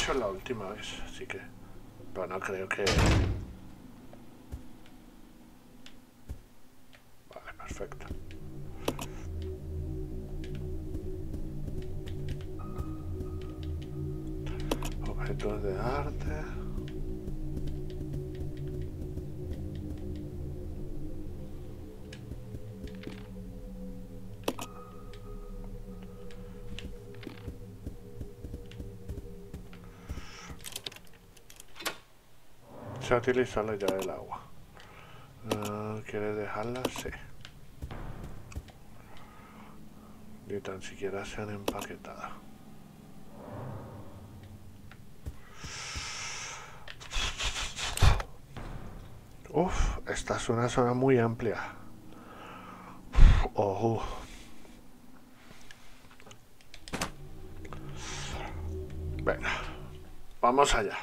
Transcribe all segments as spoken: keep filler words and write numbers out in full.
hecho la última vez, así que... Bueno, creo que... Vale, perfecto. Objetos de arte... Se ha utilizado la llave del agua. Uh, ¿Quieres dejarla? Sí. Ni tan siquiera se han empaquetado. Uf, esta es una zona muy amplia. Oh. Venga, vamos allá.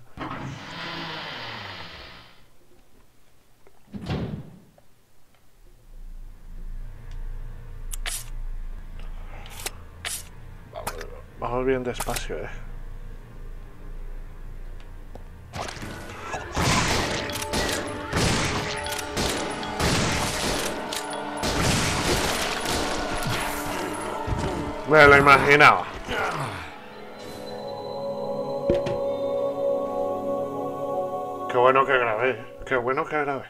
Vamos, vamos bien despacio, eh. Me lo imaginaba. Qué bueno que grabé. Qué bueno que grabé.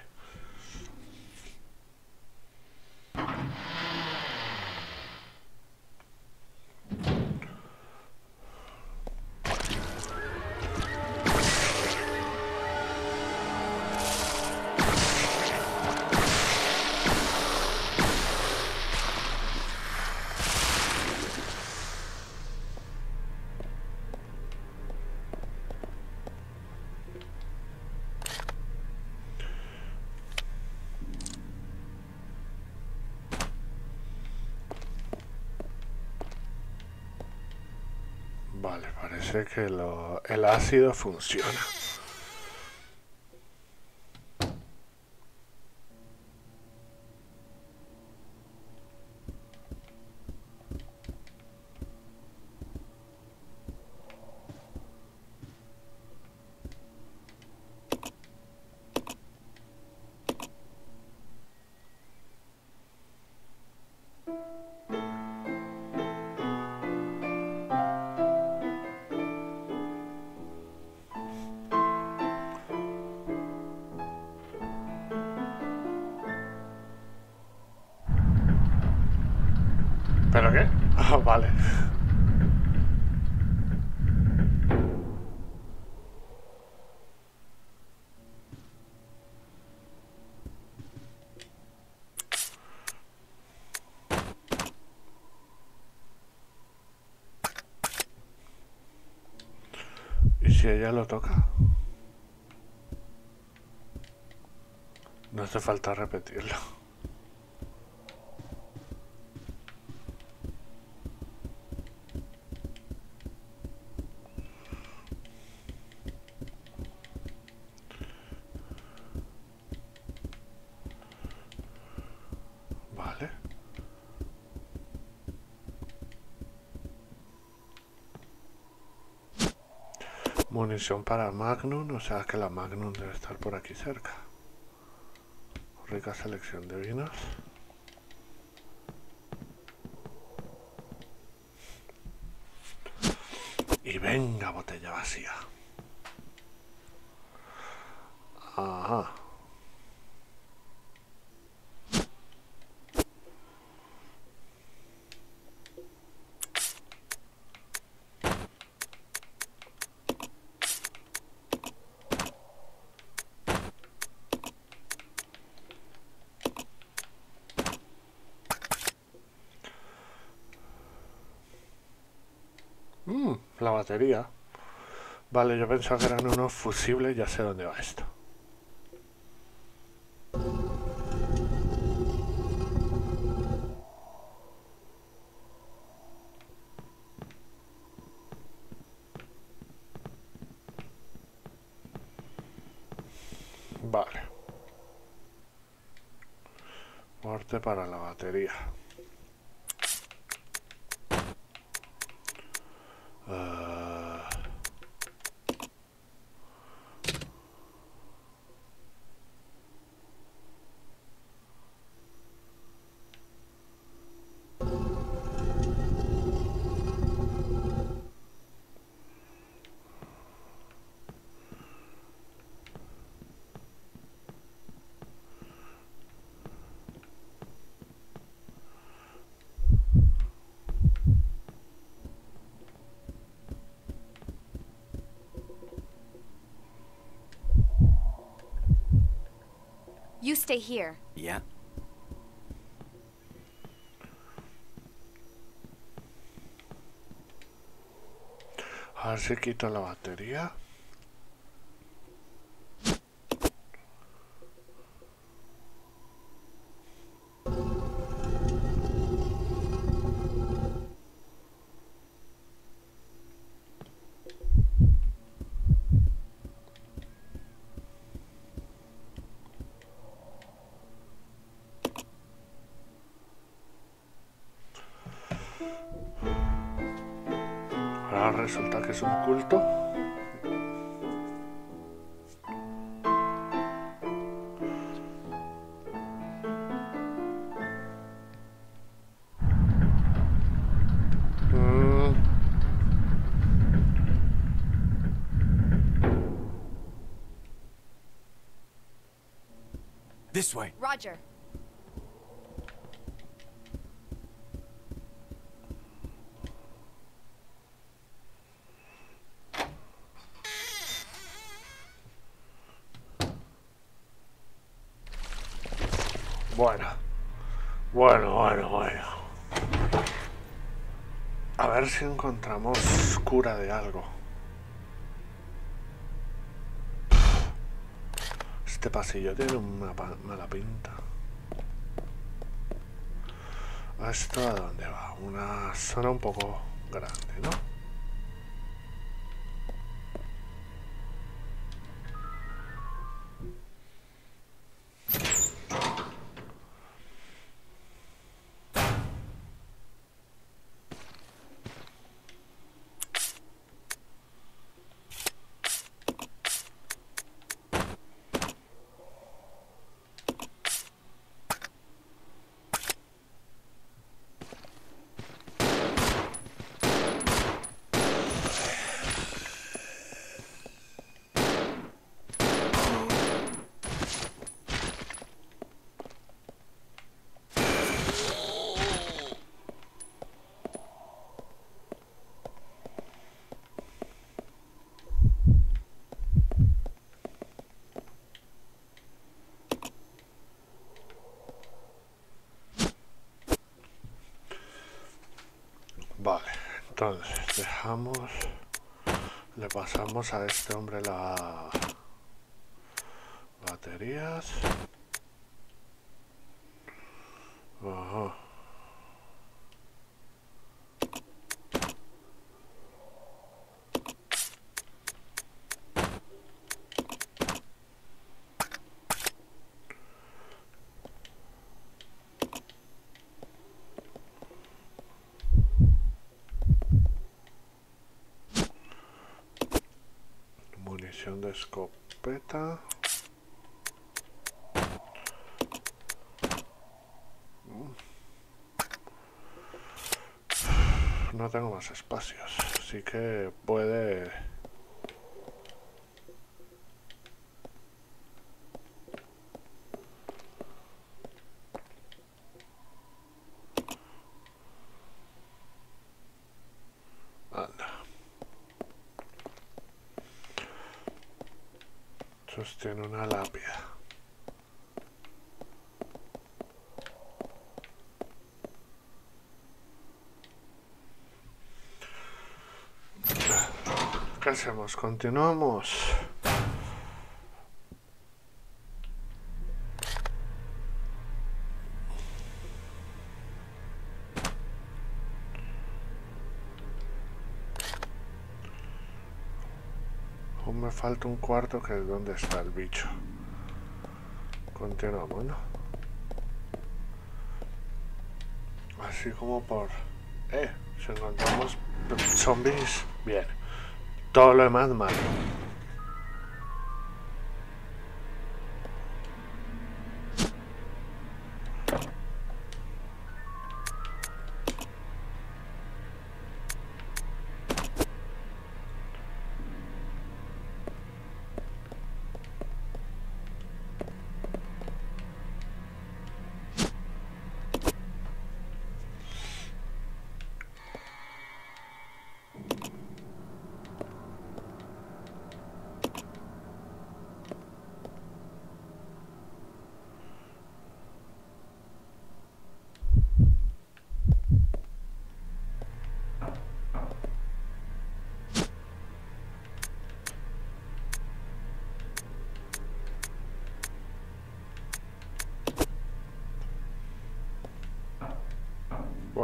Vale, parece que lo, el ácido funciona. ¿Pero qué? Ah, vale. ¿Y si ella lo toca? No hace falta repetirlo. Vale. Munición para Magnum, o sea que la Magnum debe estar por aquí cerca. Rica selección de vinos. Y venga, botella vacía. Ajá. Mmm, la batería. Vale, yo pensaba que eran unos fusibles, ya sé dónde va esto. Vale. Corte para la batería. Uh... stay here. Yeah. A ver si quito la batería. Ahora resulta que es un culto. Mm. This way. Roger. Bueno, bueno, bueno, bueno. A ver si encontramos cura de algo. Este pasillo tiene una mala pinta. ¿Esto a dónde va? Una zona un poco grande, ¿no? Vale, entonces dejamos, le pasamos a este hombre las baterías. Ajá. Munición de escopeta. No tengo más espacios, así que puede... Anda. Sostiene una lápida. ¿Qué hacemos? ¿Continuamos? Aún me falta un cuarto, que es donde está el bicho. Continuamos, ¿no? Así como por... Eh, si encontramos zombies, bien. Todo lo demás mal.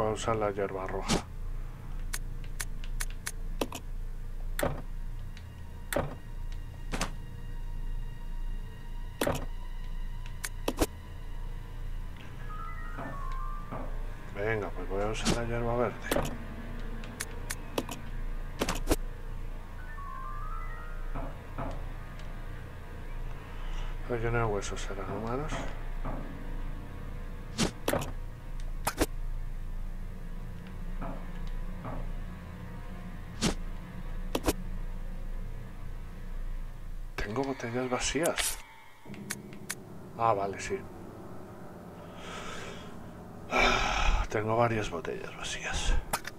pueda usar la hierba roja. Venga, pues voy a usar la hierba verde. Relleno de huesos, ¿serán humanos? Tengo botellas vacías. Ah, vale, sí. Tengo varias botellas vacías.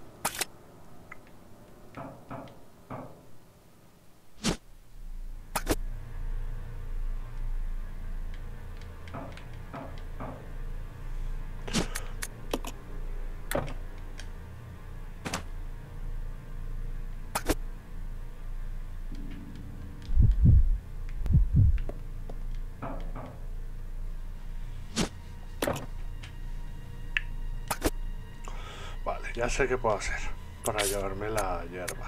Ya sé qué puedo hacer para llevarme la hierba.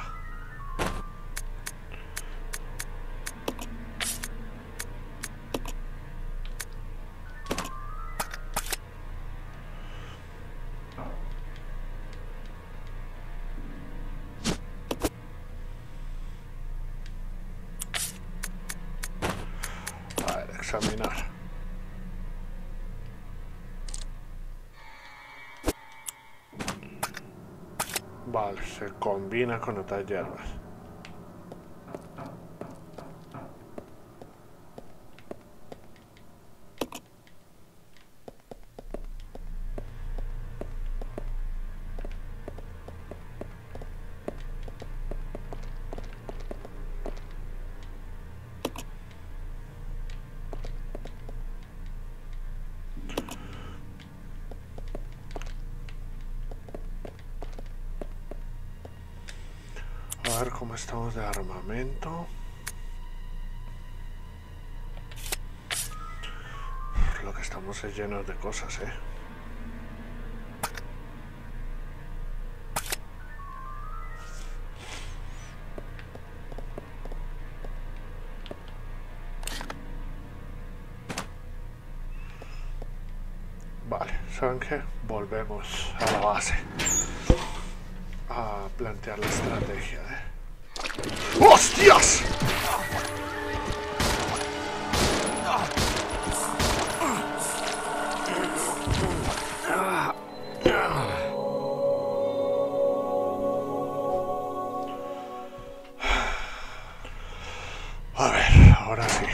A ver, examinar. Vale, se combina con otras hierbas. A ver cómo estamos de armamento. Lo que estamos es llenos de cosas, eh. Vale, ¿saben qué? Volvemos a la base a plantear la estrategia, ¿eh? ¡Hostias! A ver, ahora sí.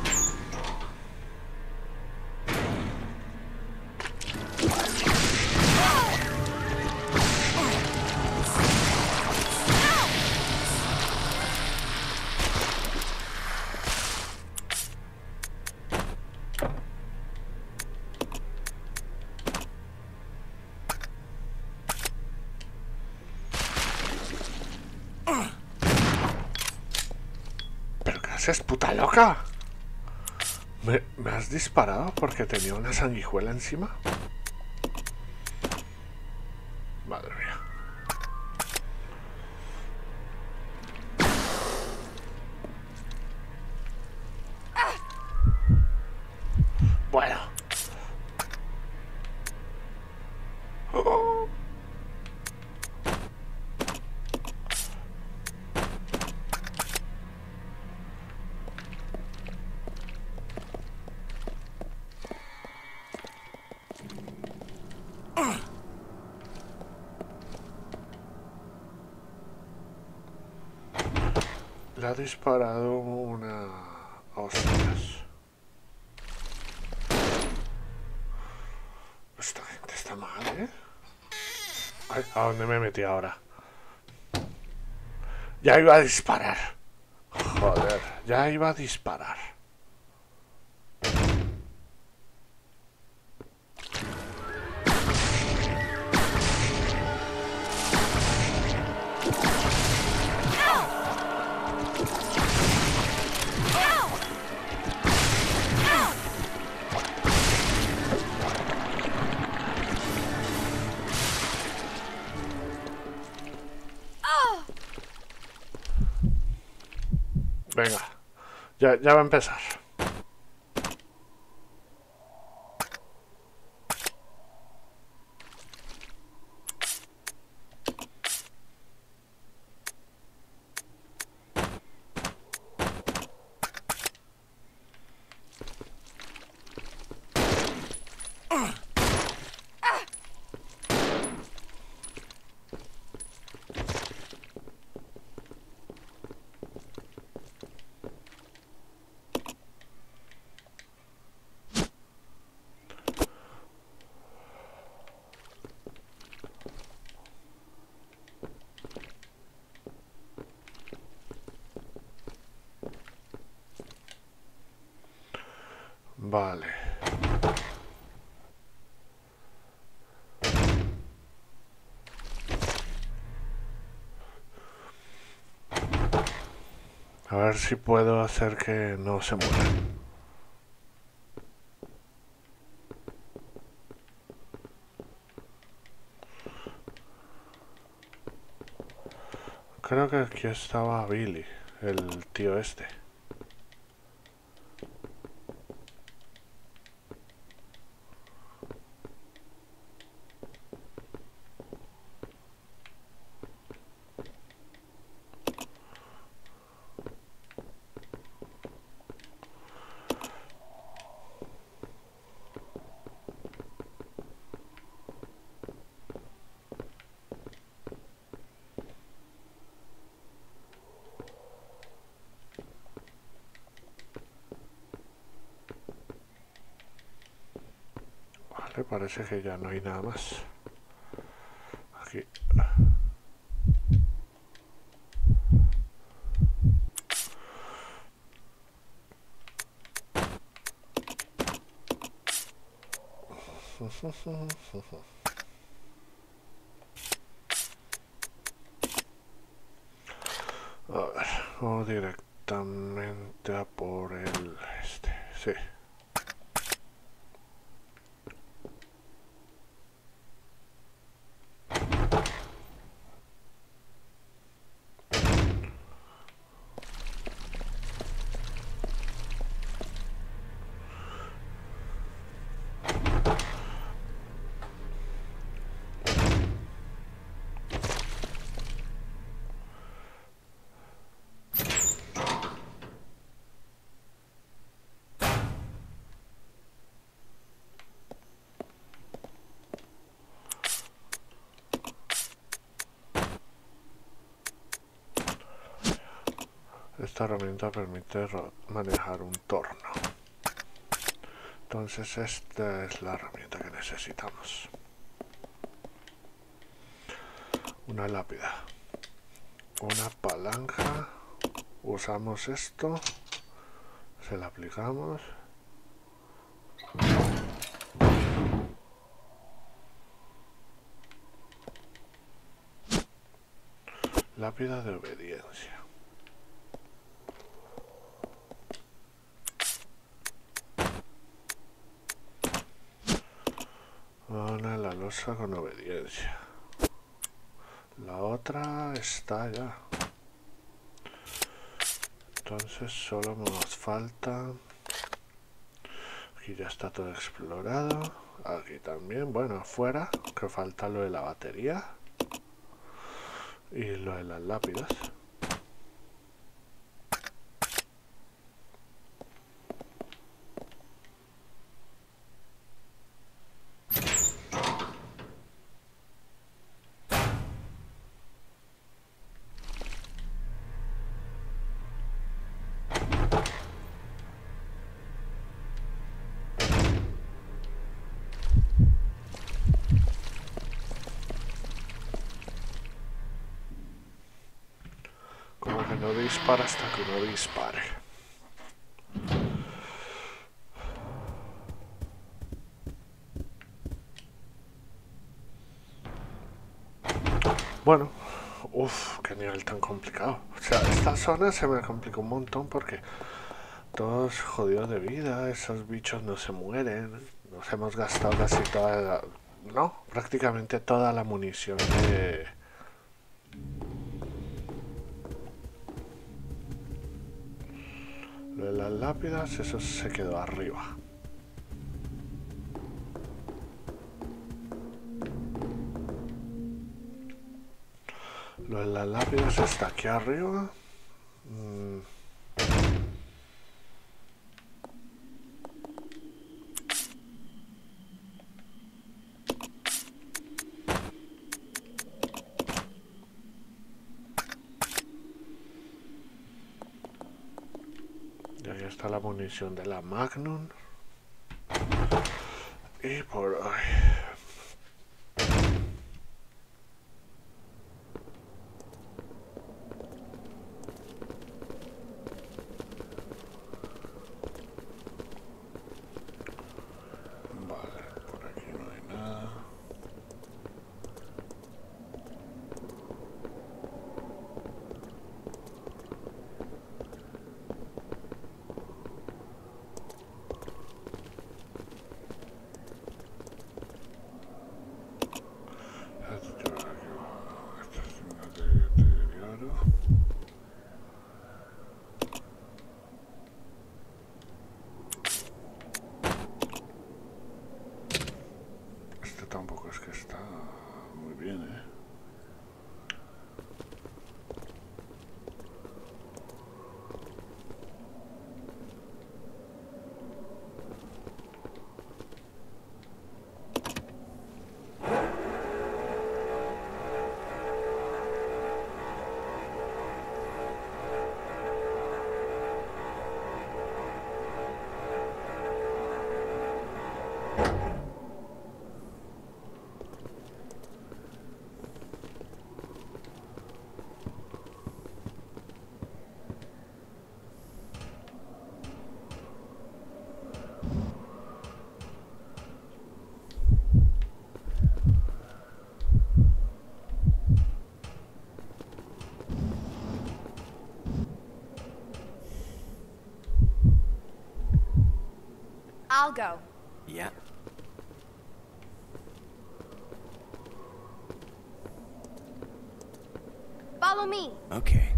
¿Es puta loca? ¿Me, ¿Me has disparado porque tenía una sanguijuela encima? Madre mía. Bueno. Oh. Le ha disparado una... Hostias. Esta gente está mal, ¿eh? Ay, ¿a dónde me metí ahora? Ya iba a disparar. Joder, ya iba a disparar. Venga, ya, ya va a empezar. Vale. A ver si puedo hacer que no se muera. Creo que aquí estaba Billy, el tío este. Vale, parece que ya no hay nada más. Aquí. A ver, vamos directamente a por el este, sí. Esta herramienta permite manejar un torno. Entonces esta es la herramienta que necesitamos. Una lápida. Una palanca. Usamos esto. Se la aplicamos. Lápida de obediencia. Una la losa con obediencia. La otra está ya. Entonces solo nos falta... Aquí ya está todo explorado. Aquí también. Bueno, afuera, que falta lo de la batería. Y lo de las lápidas. Como que no dispara hasta que no dispare. Bueno, uff, qué nivel tan complicado. O sea, esta zona se me complicó un montón porque todos jodidos de vida, esos bichos no se mueren. Nos hemos gastado casi toda la... No, prácticamente toda la munición de... Lo de las lápidas, eso se quedó arriba. Lo de las lápidas está aquí arriba. Mm. Y ahí está la munición de la Magnum. Y por ahí. Tampoco es que está muy bien, ¿eh? I'll go. Yeah. Follow me. Okay.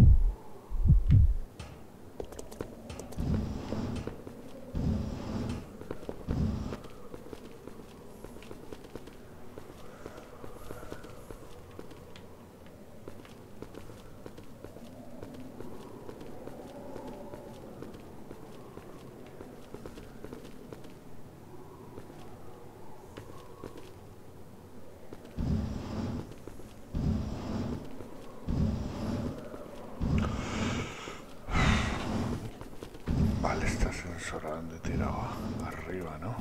Vale, este ascensor a donde tiraba, arriba, ¿no?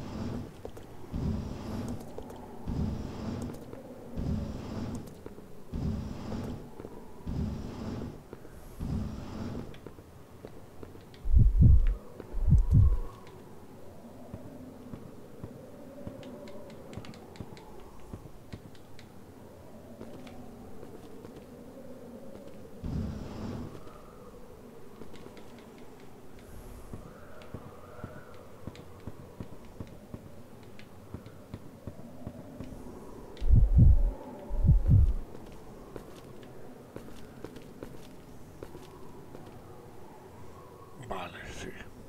Vale, sí.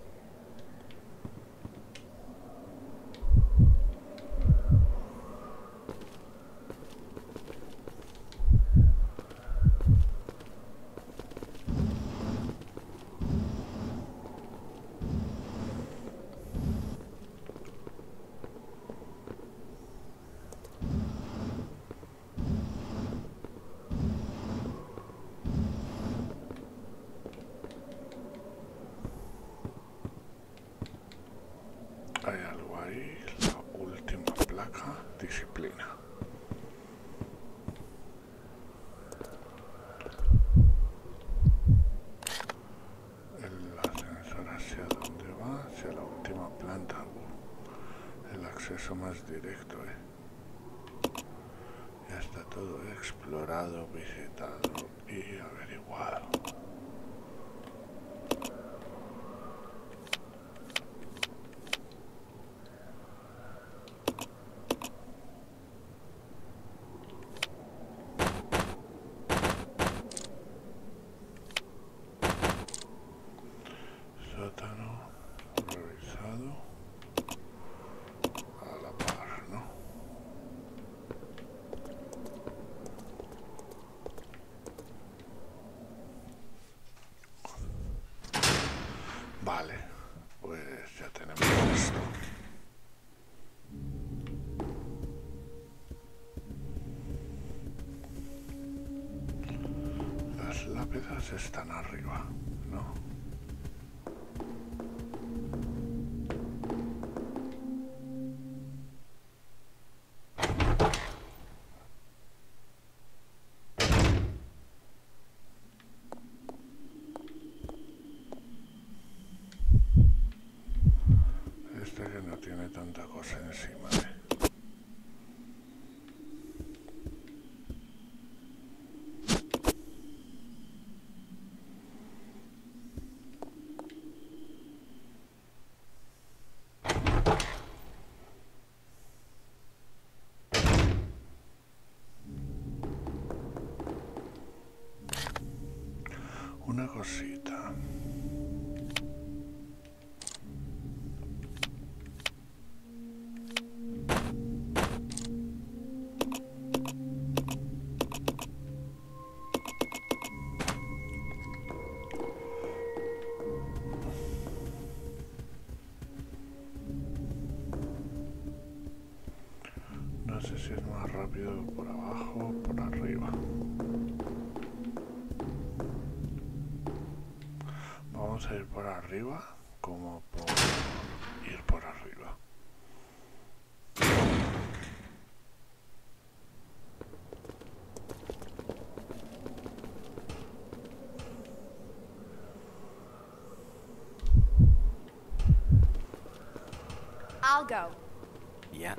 Hay algo ahí, la última placa, disciplina. El ascensor hacia dónde va, hacia la última planta. El acceso más directo, eh. Ya está todo explorado, visitado y averiguado. sótano revisado a la par, ¿no? Vale, pues ya tenemos esto. Las lápidas están arriba, ¿no? Este que no tiene tanta cosa encima, ¿eh? Una cosita. No sé si es más rápido por abajo o por arriba. Vamos a ir por arriba, como por ir por arriba. I'll go. Yeah.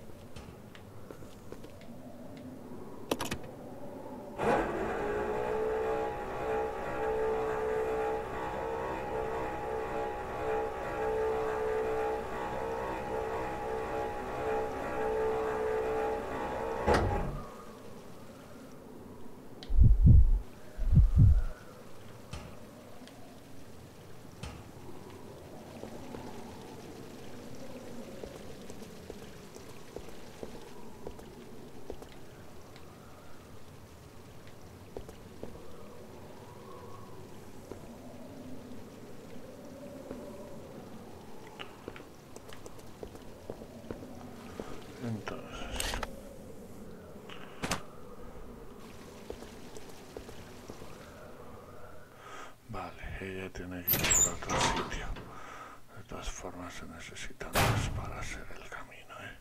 Entonces, vale, ella tiene que ir por otro sitio. De todas formas se necesitan dos para hacer el camino, ¿eh?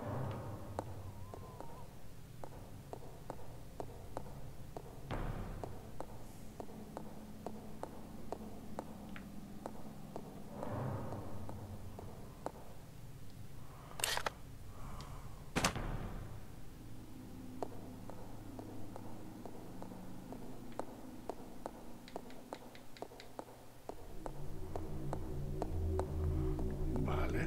Vale.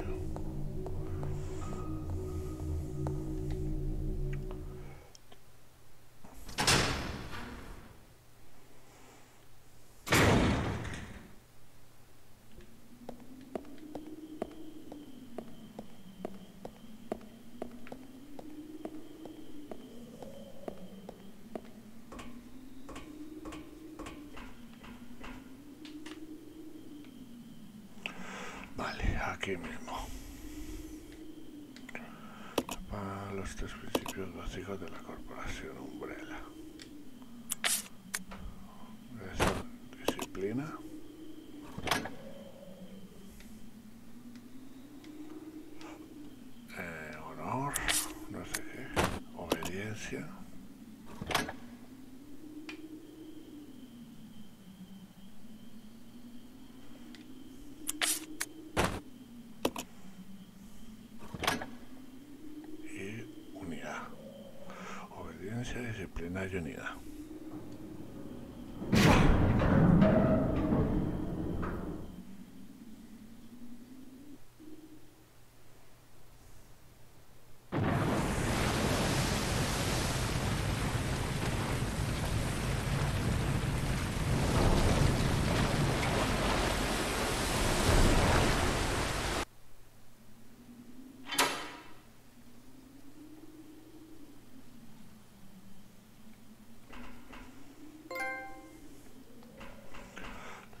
Vale, aquí mismo. Para los tres principios básicos de la corporación Umbrella. Es disciplina. Eh, honor, no sé qué. Obediencia. Disciplina y unidad.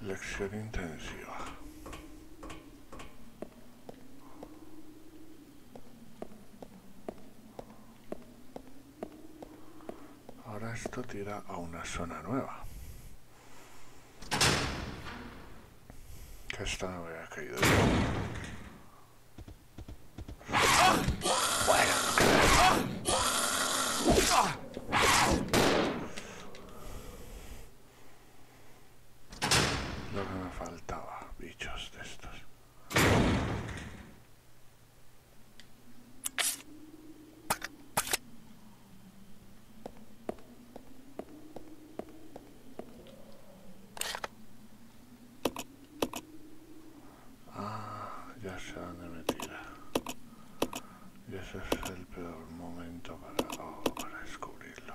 Lección intensiva. Ahora esto tira a una zona nueva. Que esta no había caído. Bueno, lo que me faltaba, bichos de estos. Ya sé dónde me tira. Y ese es el peor momento para, oh, para descubrirlo.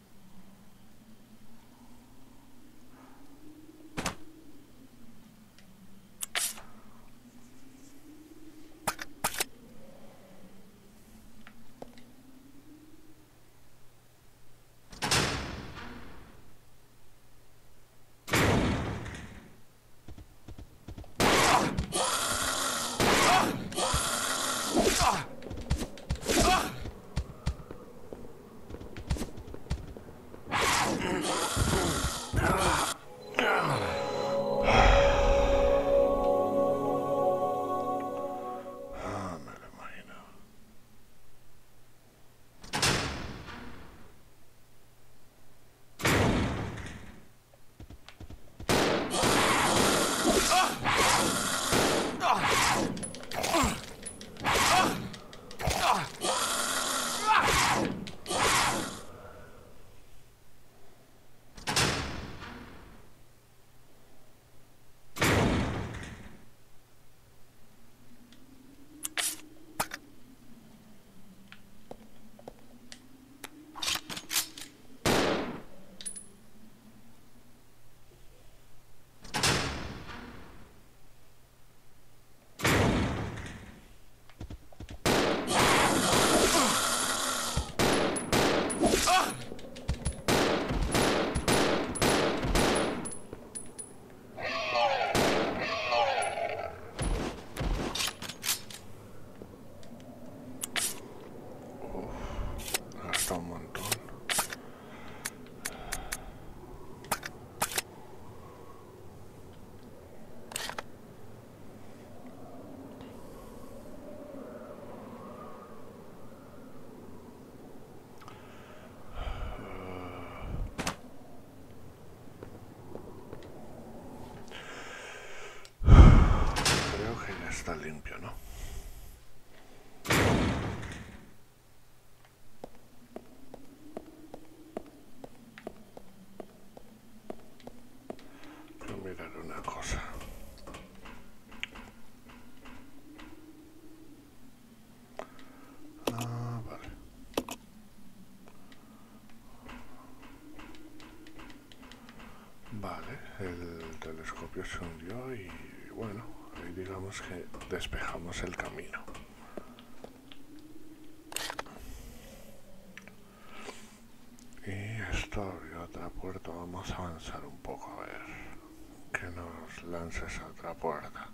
Un montón. Creo que ya está limpio, ¿no? Una cosa. Ah, vale. Vale, el telescopio se hundió y bueno, ahí digamos que despejamos el camino. Y esto abrió otra puerta, vamos a avanzar un poco a ver. Que nos lances a otra puerta.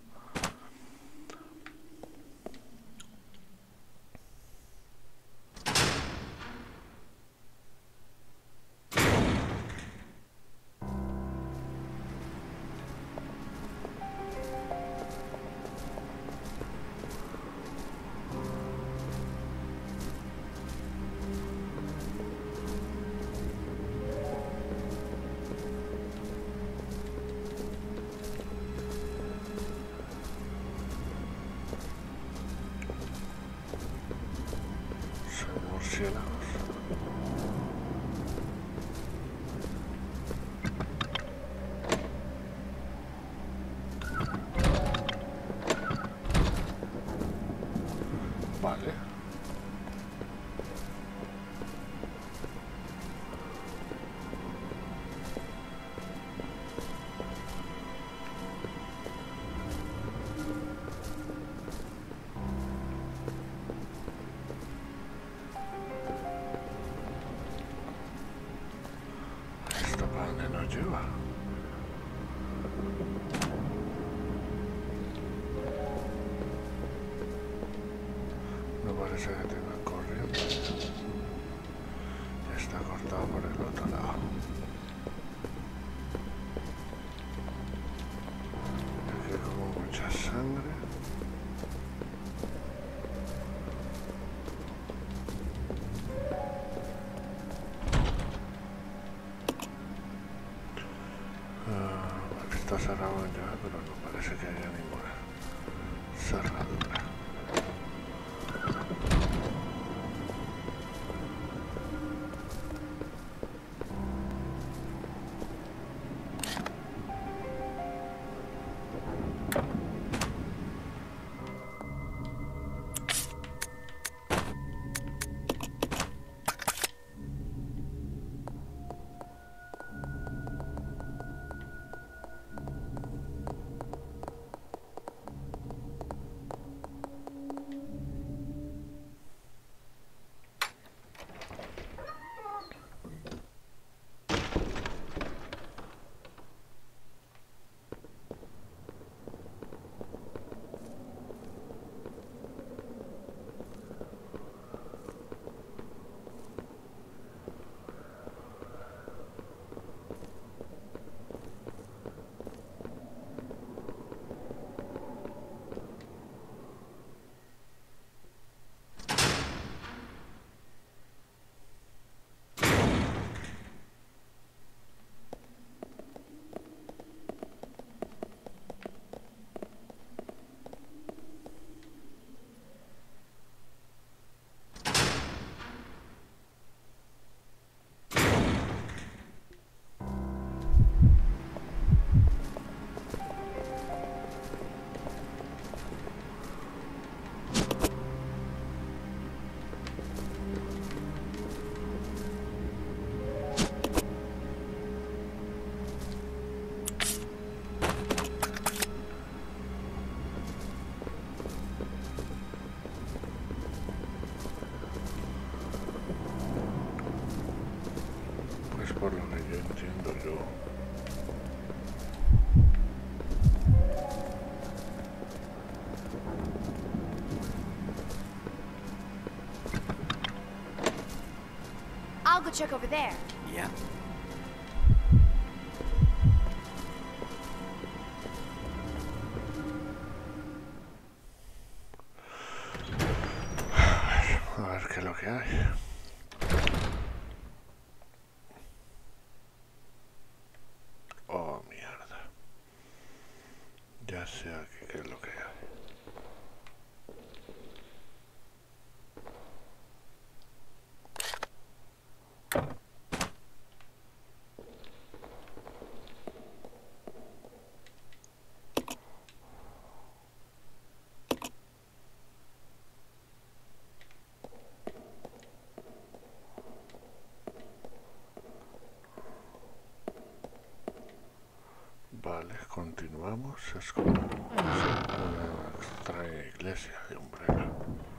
Vale. ¿Esto para dónde nos lleva? parece que tenga corriente. Está cortado por el otro lado. Aquí hay como mucha sangre. Uh, está cerrado ya, pero no parece que haya ninguna cerradura. Por lo que yo entiendo yo. I'll go check over there. Yeah. A ver qué es lo que hay. Oh, mierda. Ya sé aquí qué es lo que hay. Vale, continuamos. Es como una extraña iglesia de Umbrella.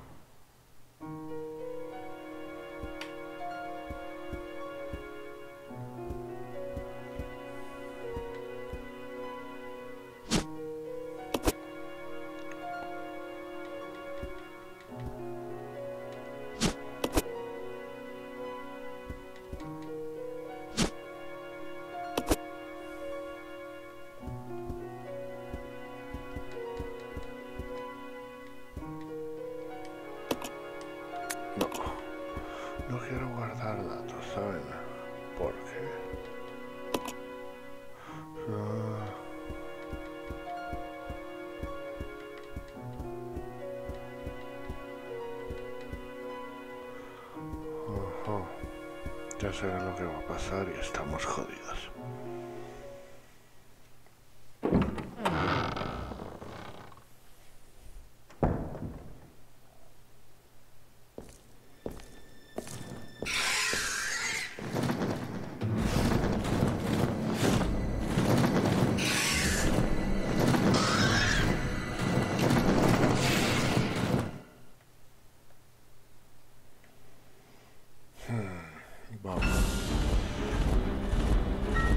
No, no quiero guardar datos, ¿saben? ¿Por qué? Ah. Ojo. Ya sé lo que va a pasar y estamos jodidos. Vamos.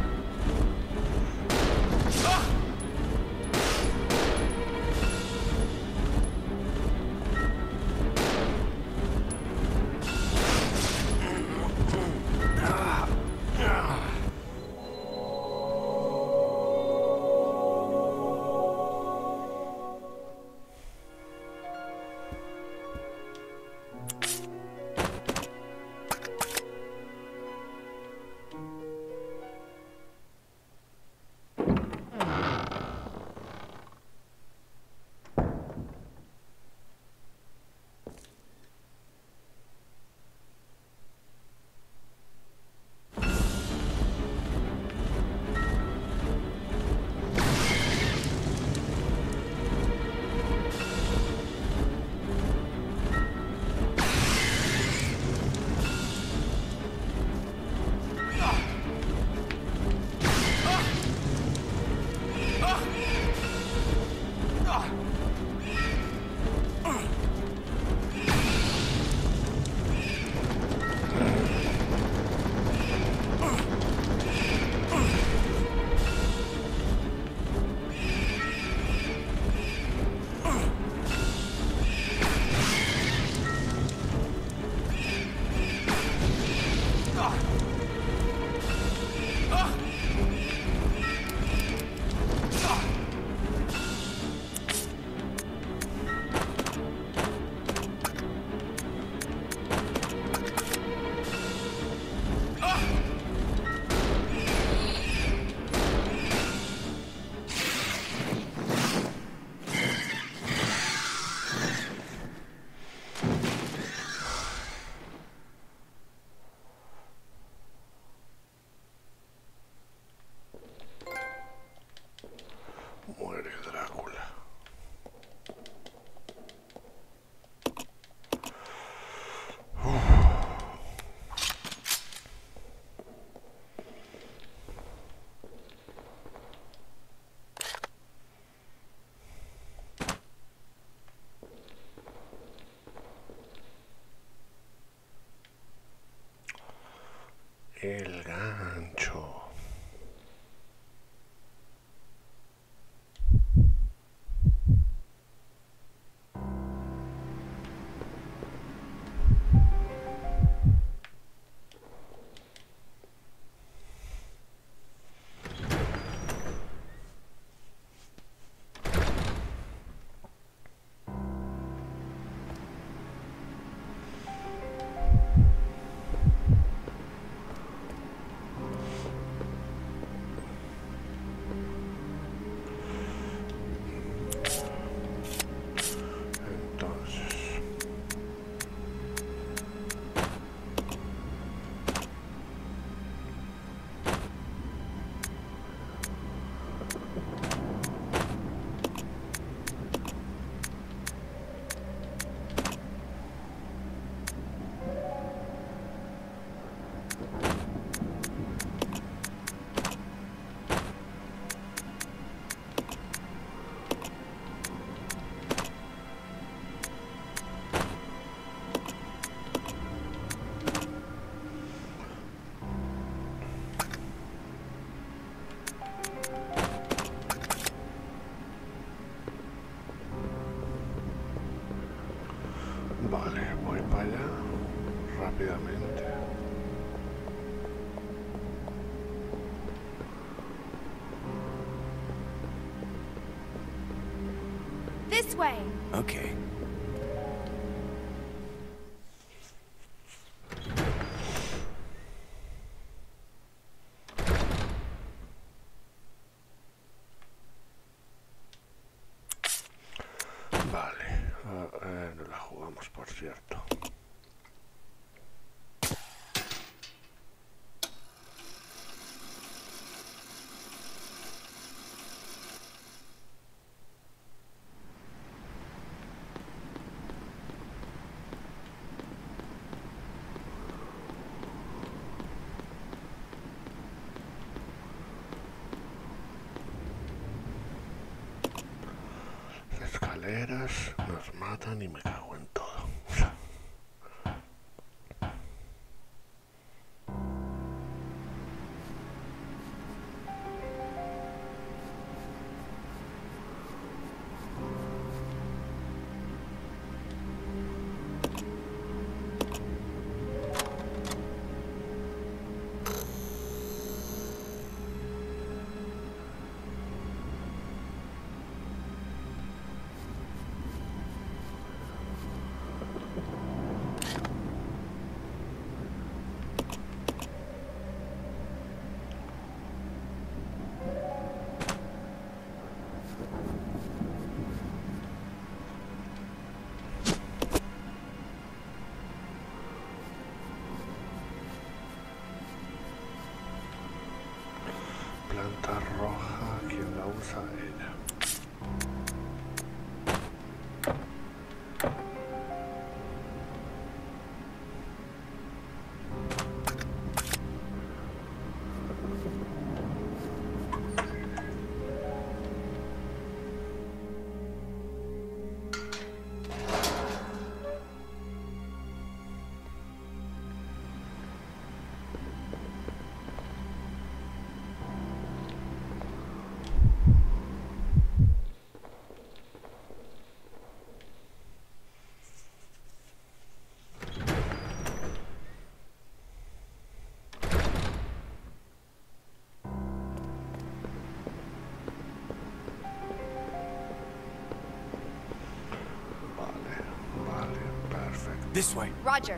Vale, voy para allá rápidamente. This way. Okay. Vale, uh, eh, no la jugamos, por cierto. Escaleras nos matan y me cago en todo. Planta roja, ¿quién la usa? Ella. This way. Roger.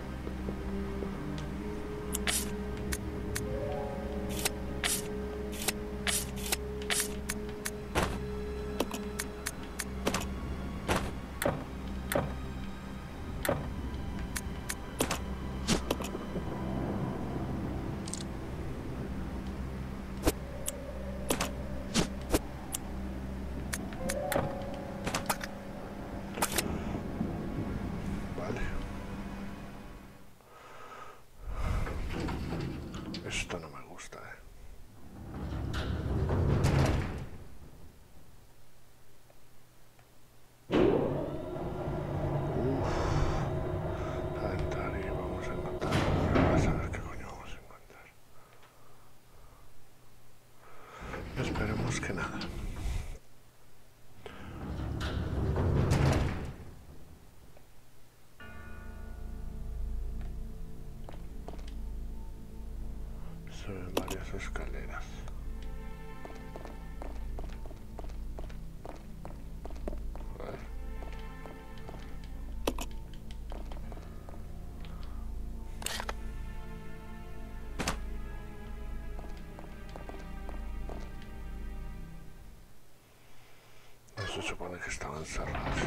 Esto no me gusta, eh. Uf. A entrar y vamos a encontrar. Vamos a ver qué coño vamos a encontrar. Esperemos que nada. Se ven varias escaleras. Vale. No se supone que estaban cerradas.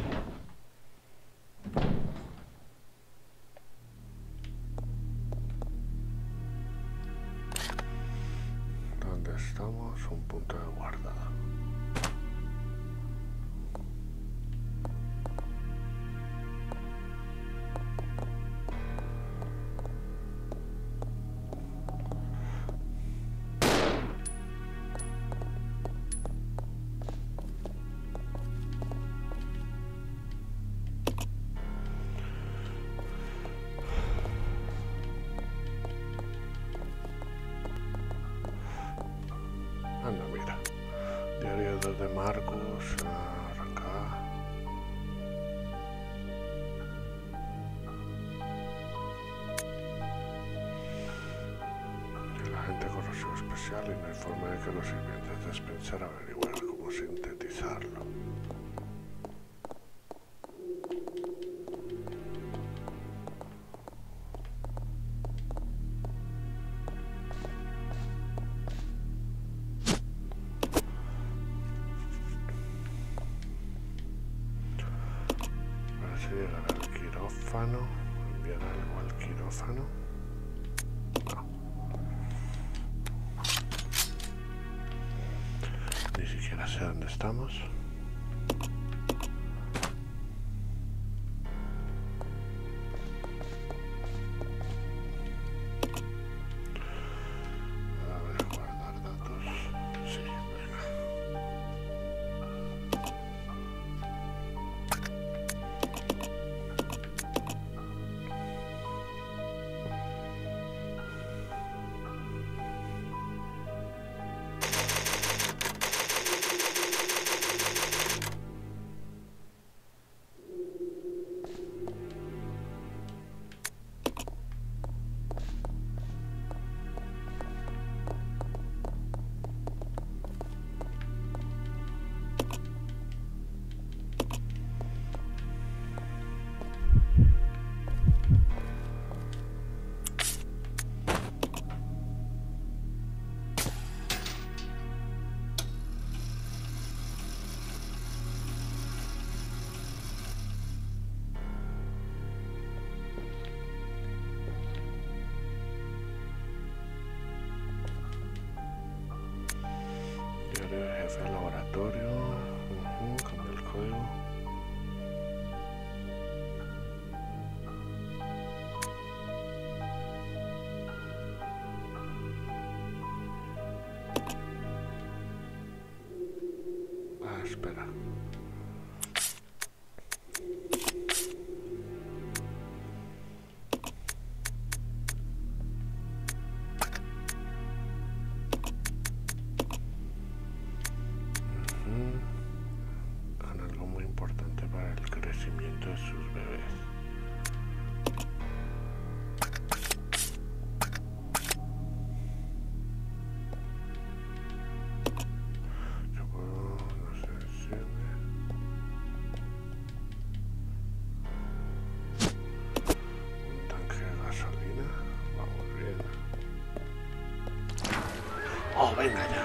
Estamos un punto de guardada. Anda, mira. Diario de Marcus, arranca. artificial y no hay forma de que los sirvientes de Spencer averiguaran cómo sintetizarlo. Para así llegar al quirófano, enviar algo al quirófano. No. Ni siquiera sé dónde estamos. A ver, guardar datos. Sí, venga. Diario de jefe de laboratorio. Uh-huh, cambio el código. Ah, espera. Con algo muy importante para el crecimiento de sus bebés. Yo puedo, no se enciende. Un tanque de gasolina. Vamos bien. Oh, venga ya.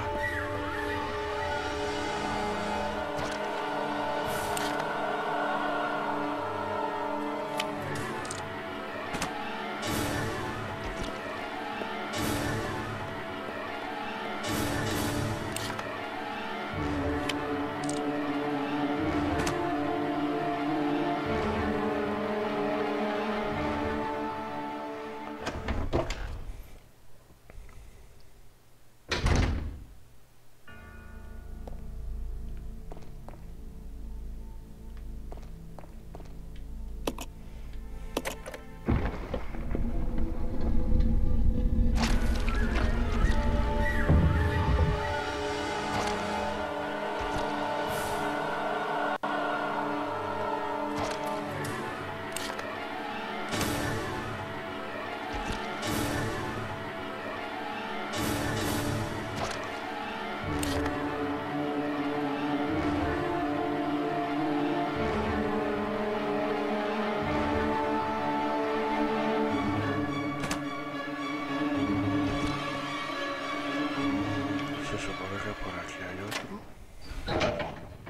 Se supone que por aquí hay otro.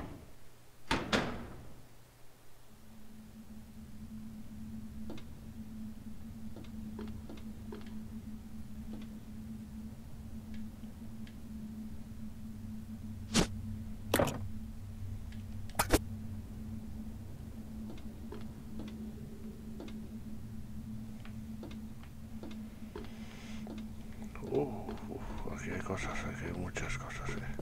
Uh, uf, aquí hay cosas, aquí hay muchas cosas, eh.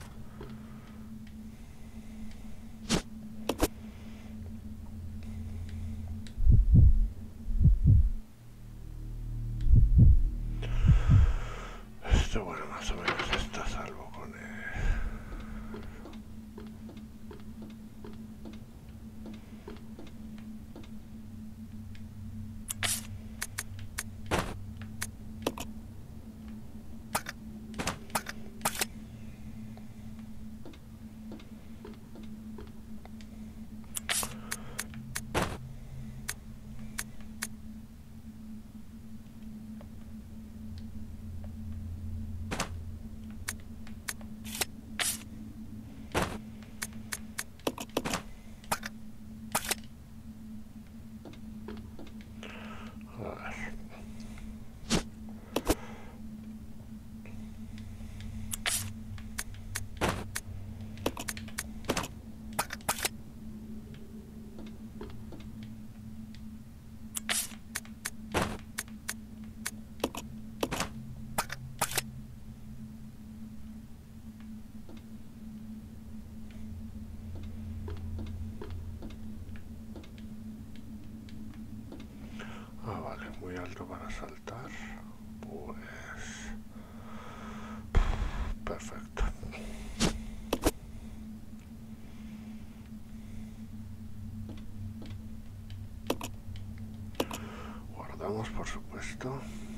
Esto, bueno, más o menos está a salvo con él. alto para saltar. Pues... perfecto. Guardamos, por supuesto.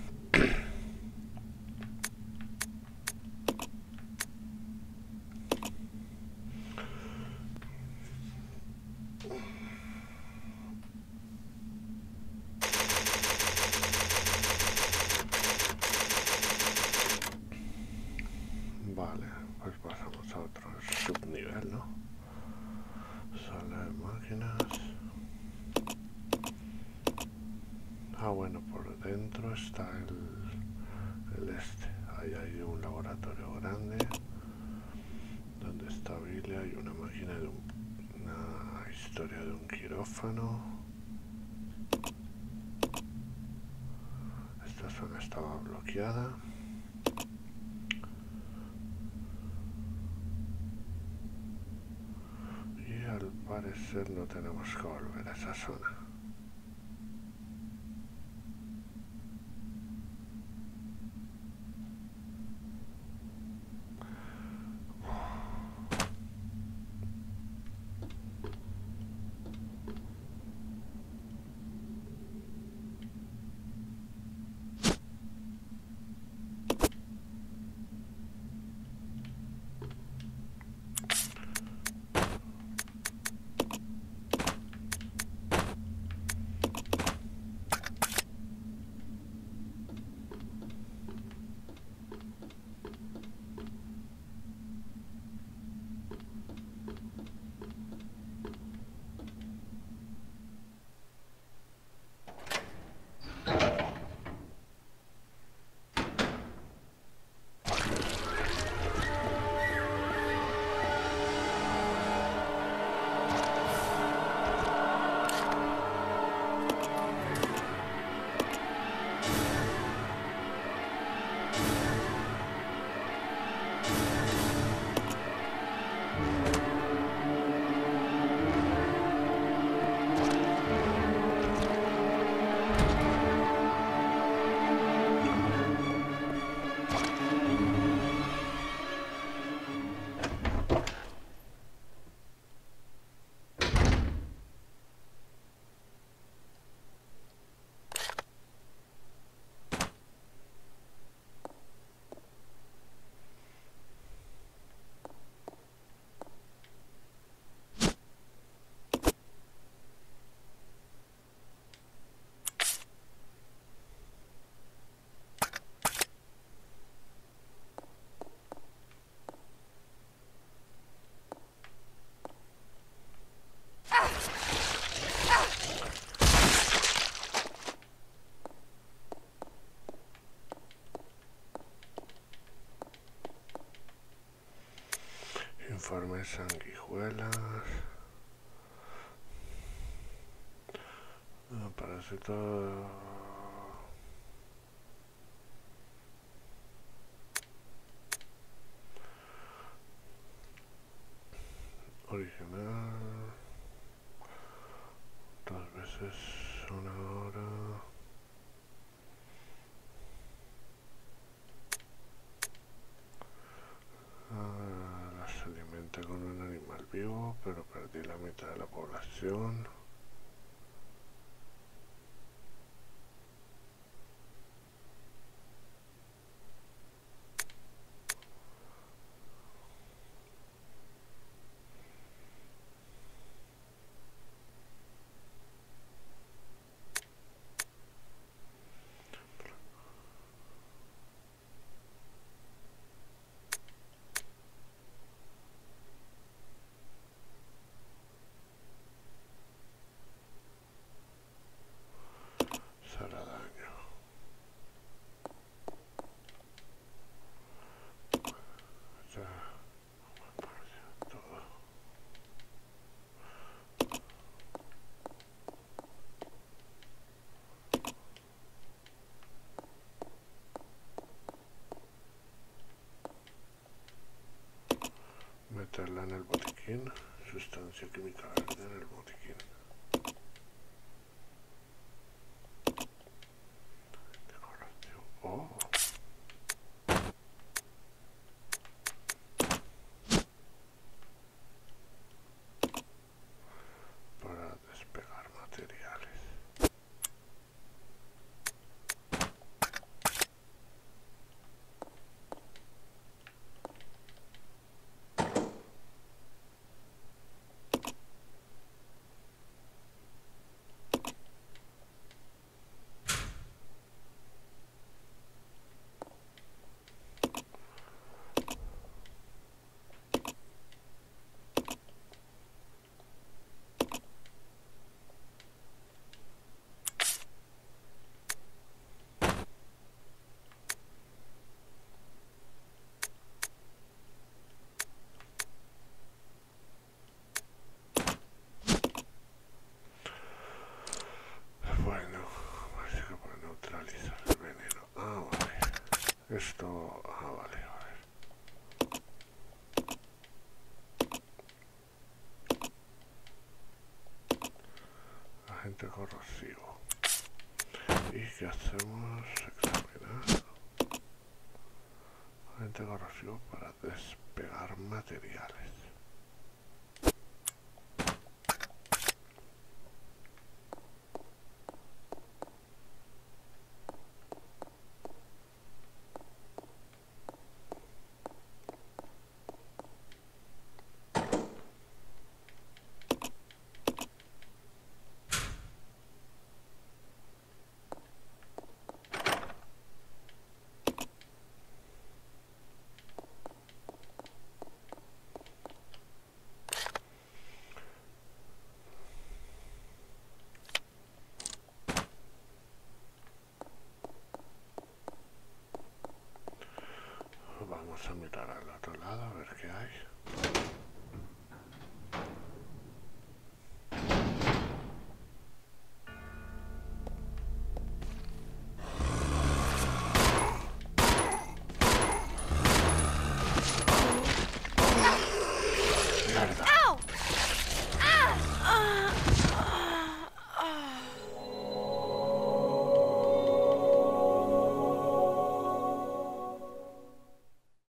Vale, pues pasamos a otro subnivel, ¿no? Sala de máquinas. Ah, bueno, por dentro está el, el este. Ahí hay un laboratorio grande donde está Billy. Hay una máquina de un, una historia de un quirófano. Esta zona estaba bloqueada. Y al parecer no tenemos que volver a esa zona. Informe sanguijuelas. No, parece todo. Original. Dos veces una hora. Ah, se alimenta con un animal vivo, pero perdí la mitad de la población. Será daño. Ya. Todo. Meterla en el botiquín. Sustancia química verde en el botiquín. Esto... Ah, vale, a ver. Agente corrosivo. ¿Y qué hacemos? Examinar. Agente corrosivo para despegar materiales. Vamos a mirar al otro lado a ver qué hay.